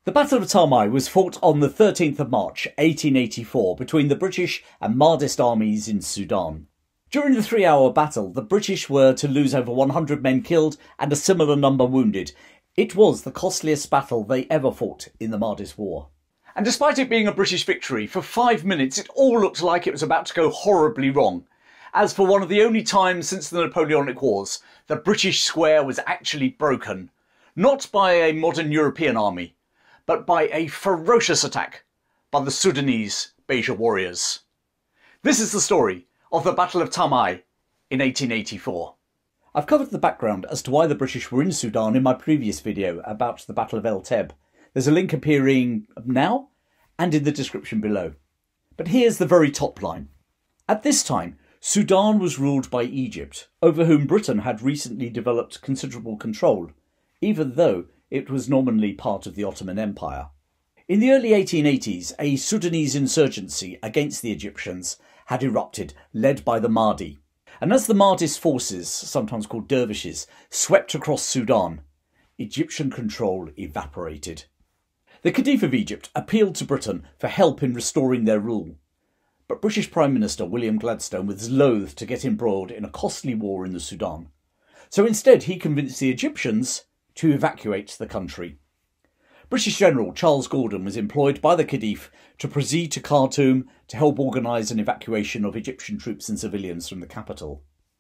The Battle of Tamai was fought on the 13th of March 1884 between the British and Mahdist armies in Sudan. During the 3-hour battle, the British were to lose over 100 men killed and a similar number wounded. It was the costliest battle they ever fought in the Mahdist War. And despite it being a British victory, for 5 minutes it all looked like it was about to go horribly wrong. As for one of the only times since the Napoleonic Wars, the British square was actually broken. Not by a modern European army, but by a ferocious attack by the Sudanese Beja warriors. This is the story of the Battle of Tamai in 1884. I've covered the background as to why the British were in Sudan in my previous video about the Battle of El Teb. There's a link appearing now and in the description below. But here's the very top line. At this time, Sudan was ruled by Egypt, over whom Britain had recently developed considerable control, even though it was nominally part of the Ottoman Empire. In the early 1880s, a Sudanese insurgency against the Egyptians had erupted, led by the Mahdi. And as the Mahdist forces, sometimes called dervishes, swept across Sudan, Egyptian control evaporated. The Khedive of Egypt appealed to Britain for help in restoring their rule. But British Prime Minister William Gladstone was loath to get embroiled in a costly war in the Sudan. So instead he convinced the Egyptians to evacuate the country. British General Charles Gordon was employed by the Khedive to proceed to Khartoum to help organise an evacuation of Egyptian troops and civilians from the capital.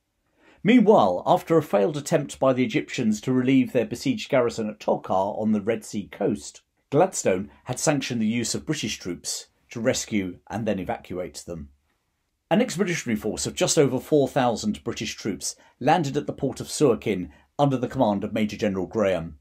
Meanwhile, after a failed attempt by the Egyptians to relieve their besieged garrison at Tokar on the Red Sea coast, Gladstone had sanctioned the use of British troops to rescue and then evacuate them. An expeditionary force of just over 4,000 British troops landed at the port of Suakin under the command of Major General Graham.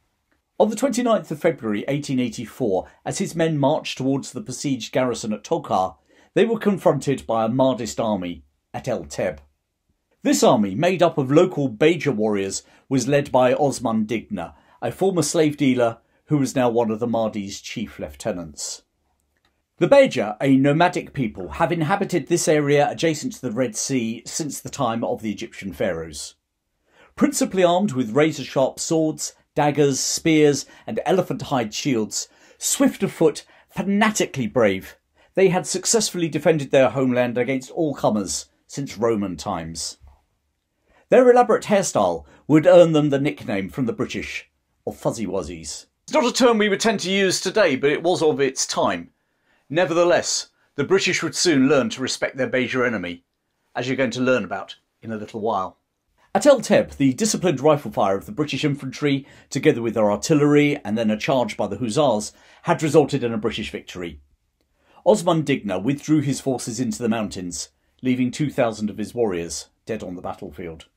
On the 29th of February 1884, as his men marched towards the besieged garrison at Tokar, they were confronted by a Mahdist army at El Teb. This army, made up of local Beja warriors, was led by Osman Digna, a former slave dealer who was now one of the Mahdi's chief lieutenants. The Beja, a nomadic people, have inhabited this area adjacent to the Red Sea since the time of the Egyptian pharaohs. Principally armed with razor-sharp swords, daggers, spears and elephant-hide shields, swift of foot, fanatically brave, they had successfully defended their homeland against all comers since Roman times. Their elaborate hairstyle would earn them the nickname from the British of Fuzzy Wuzzies. It's not a term we would tend to use today, but it was of its time. Nevertheless, the British would soon learn to respect their Beja enemy, as you're going to learn about in a little while. At El Teb, the disciplined rifle fire of the British infantry, together with their artillery and then a charge by the hussars, had resulted in a British victory. Osman Digna withdrew his forces into the mountains, leaving 2,000 of his warriors dead on the battlefield.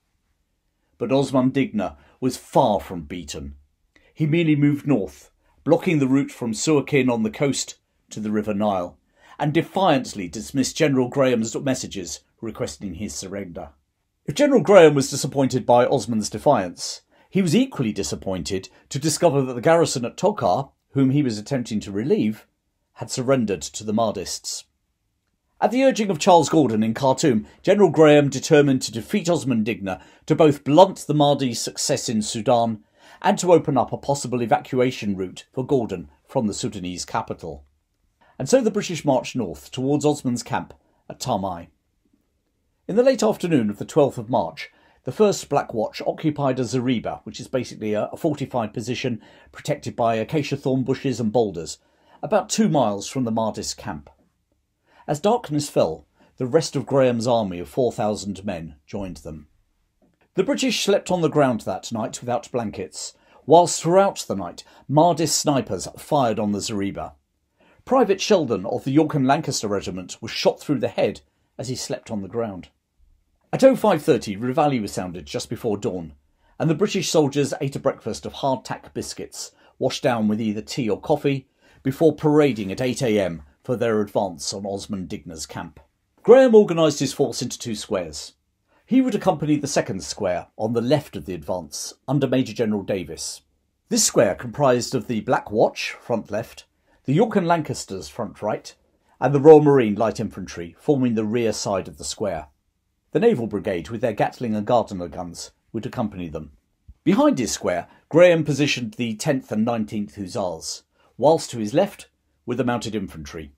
But Osman Digna was far from beaten. He merely moved north, blocking the route from Suakin on the coast to the River Nile, and defiantly dismissed General Graham's messages requesting his surrender. If General Graham was disappointed by Osman's defiance, he was equally disappointed to discover that the garrison at Tokar, whom he was attempting to relieve, had surrendered to the Mahdists. At the urging of Charles Gordon in Khartoum, General Graham determined to defeat Osman Digna to both blunt the Mahdi's success in Sudan and to open up a possible evacuation route for Gordon from the Sudanese capital. And so the British marched north towards Osman's camp at Tamai. In the late afternoon of the 12th of March, the 1st Black Watch occupied a zareba, which is basically a fortified position protected by acacia thorn bushes and boulders, about 2 miles from the Mahdist camp. As darkness fell, the rest of Graham's army of 4,000 men joined them. The British slept on the ground that night without blankets, whilst throughout the night Mahdist snipers fired on the zareba. Private Sheldon of the York and Lancaster Regiment was shot through the head as he slept on the ground. At 05:30, reveille was sounded just before dawn, and the British soldiers ate a breakfast of hardtack biscuits, washed down with either tea or coffee, before parading at 8 a.m. for their advance on Osman Digna's camp. Graham organised his force into 2 squares. He would accompany the 2nd square on the left of the advance, under Major General Davis. This square comprised of the Black Watch, front left, the York and Lancasters, front right, and the Royal Marine Light Infantry, forming the rear side of the square. The Naval Brigade, with their Gatling and Gardner guns, would accompany them. Behind his square, Graham positioned the 10th and 19th Hussars, whilst to his left were the mounted infantry.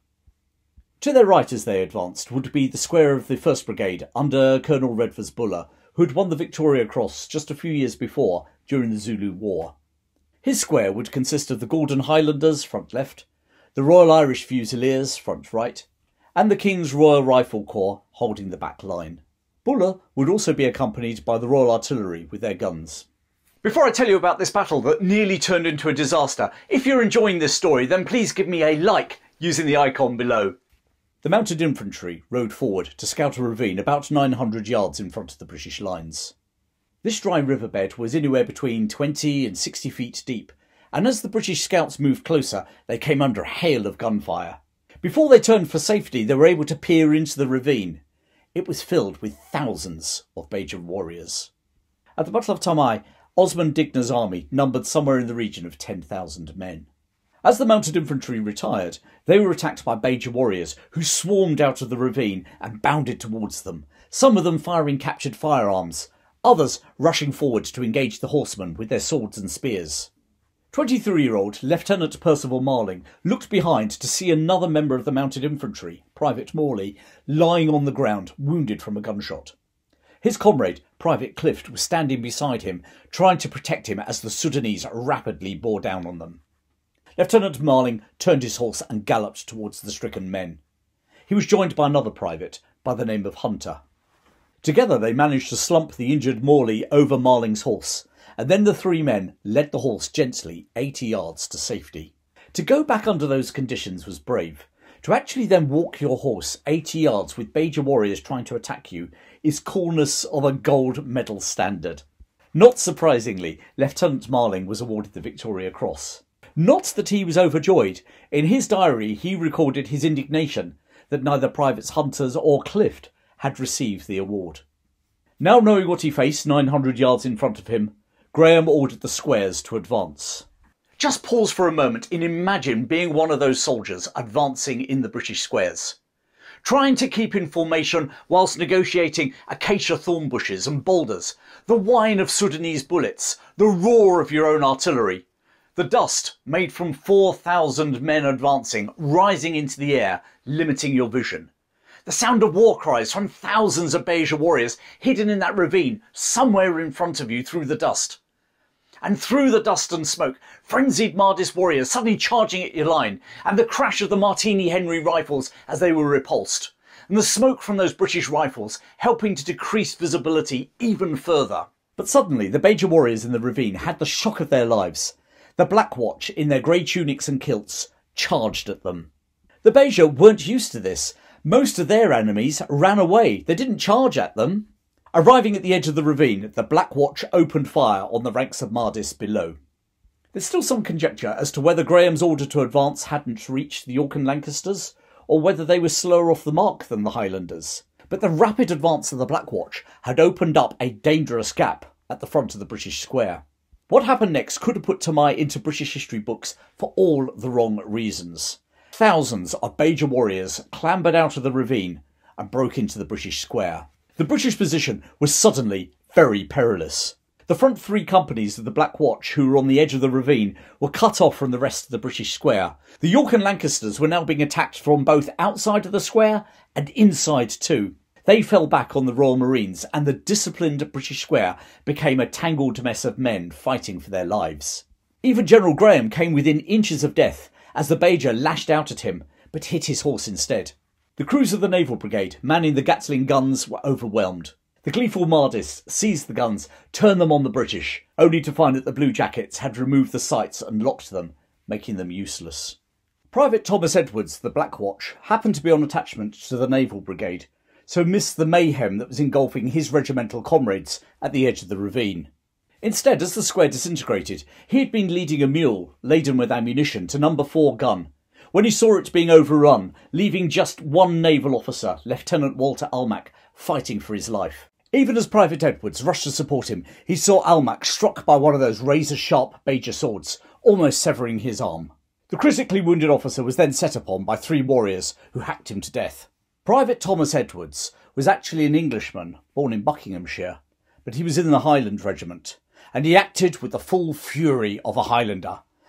To their right as they advanced would be the square of the 1st Brigade under Colonel Redvers Buller, who had won the Victoria Cross just a few years before during the Zulu War. His square would consist of the Gordon Highlanders, front left, the Royal Irish Fusiliers, front right, and the King's Royal Rifle Corps holding the back line. Buller would also be accompanied by the Royal Artillery with their guns. Before I tell you about this battle that nearly turned into a disaster, if you're enjoying this story, then please give me a like using the icon below. The mounted infantry rode forward to scout a ravine about 900 yards in front of the British lines. This dry riverbed was anywhere between 20 and 60 feet deep, and as the British scouts moved closer, they came under a hail of gunfire. Before they turned for safety, they were able to peer into the ravine. It was filled with thousands of Beja warriors. At the Battle of Tamai, Osman Digna's army numbered somewhere in the region of 10,000 men. As the mounted infantry retired, they were attacked by Beja warriors who swarmed out of the ravine and bounded towards them, some of them firing captured firearms, others rushing forward to engage the horsemen with their swords and spears. 23-year-old Lieutenant Percival Marling looked behind to see another member of the mounted infantry, Private Morley, lying on the ground, wounded from a gunshot. His comrade, Private Clift, was standing beside him, trying to protect him as the Sudanese rapidly bore down on them. Lieutenant Marling turned his horse and galloped towards the stricken men. He was joined by another private by the name of Hunter. Together they managed to slump the injured Morley over Marling's horse, and then the three men led the horse gently 80 yards to safety. To go back under those conditions was brave. To actually then walk your horse 80 yards with Beja warriors trying to attack you is coolness of a gold medal standard. Not surprisingly, Lieutenant Marling was awarded the Victoria Cross. Not that he was overjoyed. In his diary he recorded his indignation that neither Privates Hunters or Clift had received the award. Now knowing what he faced 900 yards in front of him, Graham ordered the squares to advance. Just pause for a moment and imagine being one of those soldiers advancing in the British squares. Trying to keep in formation whilst negotiating acacia thorn bushes and boulders, the whine of Sudanese bullets, the roar of your own artillery. The dust made from 4,000 men advancing, rising into the air, limiting your vision. The sound of war cries from thousands of Beja warriors hidden in that ravine somewhere in front of you through the dust. And through the dust and smoke, frenzied Mahdist warriors suddenly charging at your line, and the crash of the Martini Henry rifles as they were repulsed, and the smoke from those British rifles helping to decrease visibility even further. But suddenly the Beja warriors in the ravine had the shock of their lives. The Black Watch, in their grey tunics and kilts, charged at them. The Beja weren't used to this. Most of their enemies ran away. They didn't charge at them. Arriving at the edge of the ravine, the Black Watch opened fire on the ranks of Mahdists below. There's still some conjecture as to whether Graham's order to advance hadn't reached the York and Lancasters, or whether they were slower off the mark than the Highlanders. But the rapid advance of the Black Watch had opened up a dangerous gap at the front of the British square. What happened next could have put Tamai into British history books for all the wrong reasons. Thousands of Beja warriors clambered out of the ravine and broke into the British square. The British position was suddenly very perilous. The front three companies of the Black Watch, who were on the edge of the ravine, were cut off from the rest of the British square. The York and Lancasters were now being attacked from both outside of the square and inside too. They fell back on the Royal Marines, and the disciplined British square became a tangled mess of men fighting for their lives. Even General Graham came within inches of death as the Beja lashed out at him, but hit his horse instead. The crews of the Naval Brigade, manning the Gatling guns, were overwhelmed. The gleeful Mahdists seized the guns, turned them on the British, only to find that the Blue Jackets had removed the sights and locked them, making them useless. Private Thomas Edwards, the Black Watch, happened to be on attachment to the Naval Brigade, so missed the mayhem that was engulfing his regimental comrades at the edge of the ravine. Instead, as the square disintegrated, he had been leading a mule laden with ammunition to No. 4 gun, when he saw it being overrun, leaving just one naval officer, Lieutenant Walter Almack, fighting for his life. Even as Private Edwards rushed to support him, he saw Almack struck by one of those razor-sharp Beja swords, almost severing his arm. The critically wounded officer was then set upon by three warriors who hacked him to death. Private Thomas Edwards was actually an Englishman, born in Buckinghamshire, but he was in the Highland Regiment, and he acted with the full fury of a Highlander.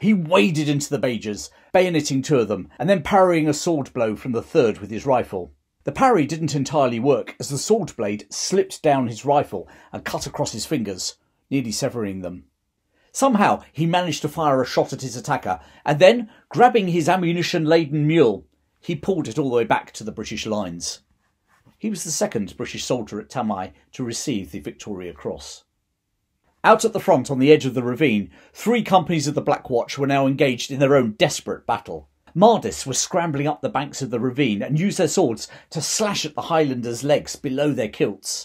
He waded into the Bejas, bayoneting 2 of them, and then parrying a sword blow from the 3rd with his rifle. The parry didn't entirely work, as the sword blade slipped down his rifle and cut across his fingers, nearly severing them. Somehow he managed to fire a shot at his attacker, and then, grabbing his ammunition-laden mule, he pulled it all the way back to the British lines. He was the 2nd British soldier at Tamai to receive the Victoria Cross. Out at the front on the edge of the ravine, 3 companies of the Black Watch were now engaged in their own desperate battle. Mahdists were scrambling up the banks of the ravine and used their swords to slash at the Highlanders' legs below their kilts.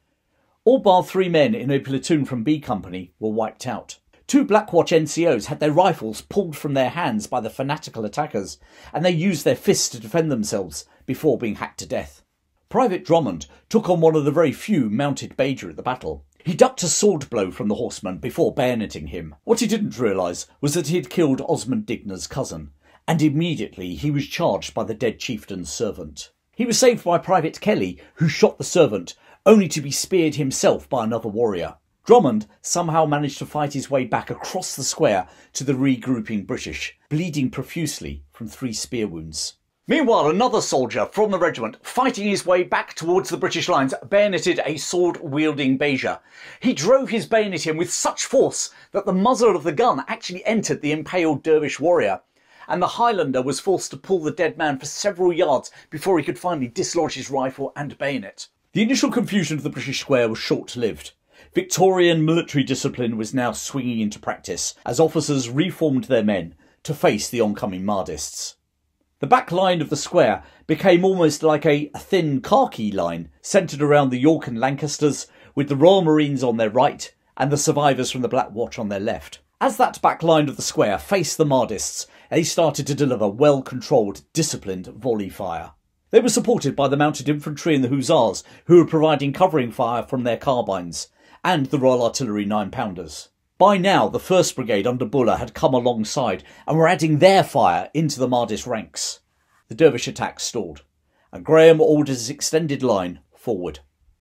All bar 3 men in a platoon from B Company were wiped out. 2 Black Watch NCOs had their rifles pulled from their hands by the fanatical attackers, and they used their fists to defend themselves before being hacked to death. Private Drummond took on one of the very few mounted Beja at the battle. He ducked a sword blow from the horseman before bayoneting him. What he didn't realise was that he had killed Osman Digna's cousin, and immediately he was charged by the dead chieftain's servant. He was saved by Private Kelly, who shot the servant, only to be speared himself by another warrior. Drummond somehow managed to fight his way back across the square to the regrouping British, bleeding profusely from 3 spear wounds. Meanwhile, another soldier from the regiment, fighting his way back towards the British lines, bayoneted a sword-wielding Beja. He drove his bayonet in with such force that the muzzle of the gun actually entered the impaled dervish warrior, and the Highlander was forced to pull the dead man for several yards before he could finally dislodge his rifle and bayonet. The initial confusion of the British square was short-lived. Victorian military discipline was now swinging into practice as officers reformed their men to face the oncoming Mahdists. The back line of the square became almost like a thin khaki line centred around the York and Lancasters, with the Royal Marines on their right and the survivors from the Black Watch on their left. As that back line of the square faced the Mahdists, they started to deliver well-controlled, disciplined volley fire. They were supported by the mounted infantry and the hussars, who were providing covering fire from their carbines, and the Royal Artillery 9-pounders. By now, the 1st Brigade under Buller had come alongside and were adding their fire into the Mahdist ranks. The dervish attack stalled, and Graham ordered his extended line forward.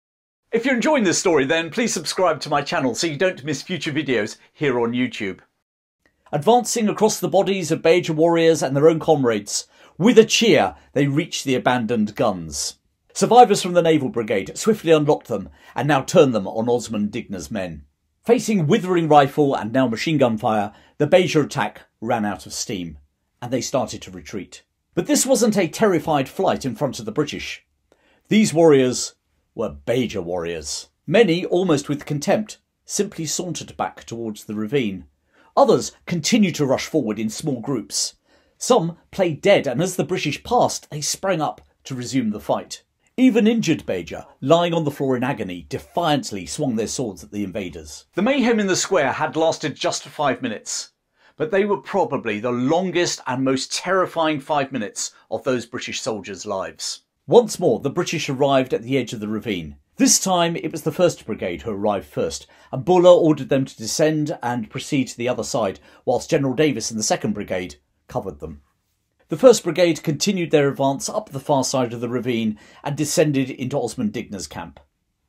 If you're enjoying this story, then please subscribe to my channel so you don't miss future videos here on YouTube. Advancing across the bodies of Beja warriors and their own comrades, with a cheer they reached the abandoned guns. Survivors from the Naval Brigade swiftly unlocked them and now turned them on Osman Digna's men. Facing withering rifle and now machine gun fire, the Beja attack ran out of steam, and they started to retreat. But this wasn't a terrified flight in front of the British. These warriors were Beja warriors. Many, almost with contempt, simply sauntered back towards the ravine. Others continued to rush forward in small groups. Some played dead, and as the British passed, they sprang up to resume the fight. Even injured Beja, lying on the floor in agony, defiantly swung their swords at the invaders. The mayhem in the square had lasted just 5 minutes, but they were probably the longest and most terrifying 5 minutes of those British soldiers' lives. Once more, the British arrived at the edge of the ravine. This time it was the 1st Brigade who arrived first, and Buller ordered them to descend and proceed to the other side, whilst General Davis and the 2nd Brigade covered them. The 1st Brigade continued their advance up the far side of the ravine and descended into Osman Digna's camp.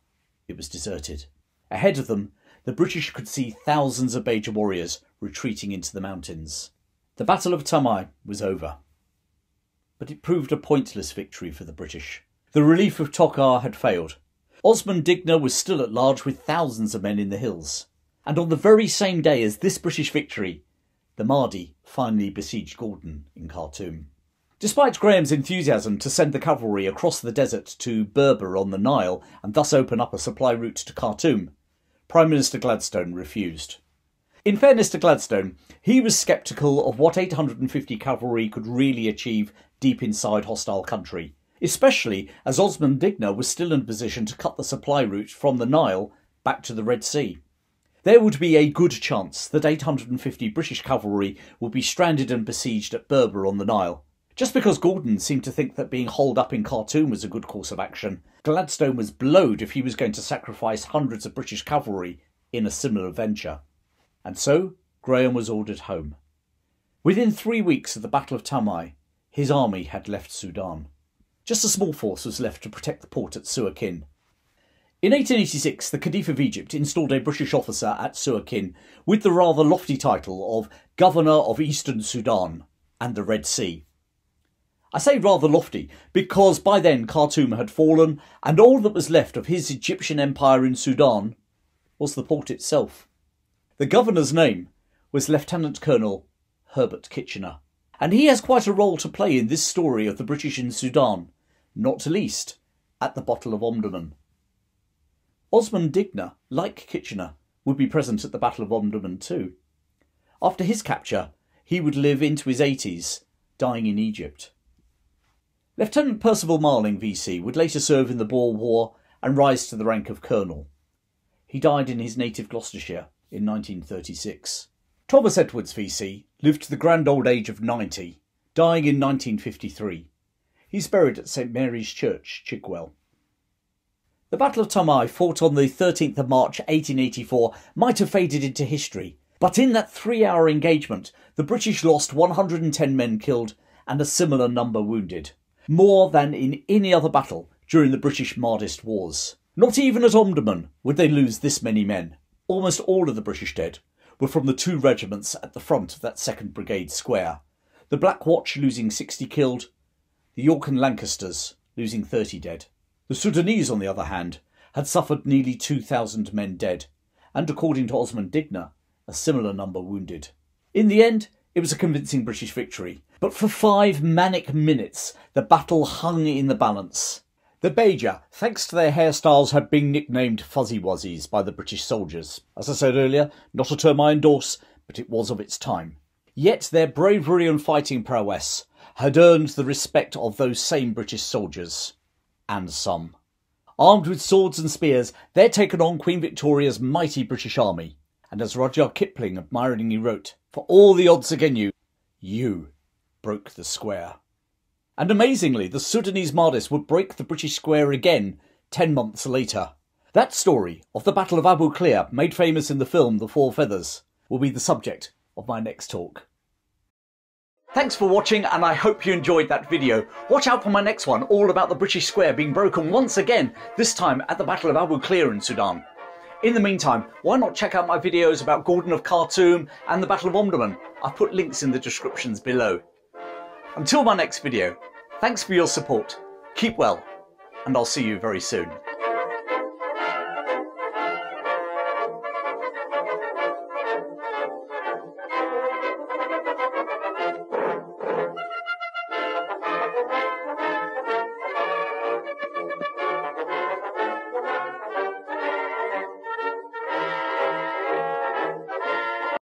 It was deserted. Ahead of them, the British could see thousands of Beja warriors retreating into the mountains. The Battle of Tamai was over. But it proved a pointless victory for the British. The relief of Tokar had failed. Osman Digna was still at large with thousands of men in the hills. And on the very same day as this British victory, the Mahdi finally besieged Gordon in Khartoum. Despite Graham's enthusiasm to send the cavalry across the desert to Berber on the Nile and thus open up a supply route to Khartoum, Prime Minister Gladstone refused. In fairness to Gladstone, he was sceptical of what 850 cavalry could really achieve deep inside hostile country, especially as Osman Digna was still in a position to cut the supply route from the Nile back to the Red Sea. There would be a good chance that 850 British cavalry would be stranded and besieged at Berber on the Nile. Just because Gordon seemed to think that being holed up in Khartoum was a good course of action, Gladstone was blowed if he was going to sacrifice hundreds of British cavalry in a similar venture. And so Graham was ordered home. Within 3 weeks of the Battle of Tamai, his army had left Sudan. Just a small force was left to protect the port at Suakin. In 1886, the Caliph of Egypt installed a British officer at Suakin with the rather lofty title of governor of Eastern Sudan and the Red Sea. I say rather lofty because by then Khartoum had fallen and all that was left of his Egyptian empire in Sudan was the port itself. The governor's name was Lieutenant Colonel Herbert Kitchener, and he has quite a role to play in this story of the British in Sudan, not least at the Battle of Omdurman. Osman Digna, like Kitchener, would be present at the Battle of Omdurman too. After his capture, he would live into his 80s, dying in Egypt. Lieutenant Percival Marling VC would later serve in the Boer War and rise to the rank of colonel. He died in his native Gloucestershire in 1936. Thomas Edwards VC lived to the grand old age of 90, dying in 1953. He's buried at St Mary's Church, Chigwell. The Battle of Tamai, fought on the 13th of March 1884, might have faded into history, but in that 3-hour engagement the British lost 110 men killed and a similar number wounded, more than in any other battle during the British Mahdist wars. Not even at Omdurman would they lose this many men. Almost all of the British dead were from the 2 regiments at the front of that 2nd Brigade square, the Black Watch losing 60 killed, the York and Lancasters losing 30 dead. The Sudanese, on the other hand, had suffered nearly 2,000 men dead, and according to Osman Digna, a similar number wounded. In the end, it was a convincing British victory, but for 5 manic minutes the battle hung in the balance. The Beja, thanks to their hairstyles, had been nicknamed Fuzzy Wuzzies by the British soldiers. As I said earlier, not a term I endorse, but it was of its time. Yet their bravery and fighting prowess had earned the respect of those same British soldiers. And some. Armed with swords and spears, they had taken on Queen Victoria's mighty British army. And as Rudyard Kipling admiringly wrote, "For all the odds against you broke the square." And amazingly, the Sudanese Mahdists would break the British square again 10 months later. That story of the Battle of Abu Klea, made famous in the film The Four Feathers, will be the subject of my next talk. Thanks for watching, and I hope you enjoyed that video. Watch out for my next one, all about the British square being broken once again, this time at the Battle of Abu Klea in Sudan. In the meantime, why not check out my videos about Gordon of Khartoum and the Battle of Omdurman? I've put links in the descriptions below. Until my next video, thanks for your support, keep well, and I'll see you very soon.